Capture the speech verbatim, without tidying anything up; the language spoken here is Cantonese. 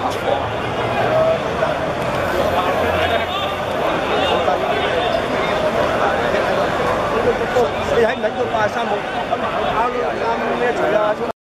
你睇唔睇到八十三號啱啱咩除啊？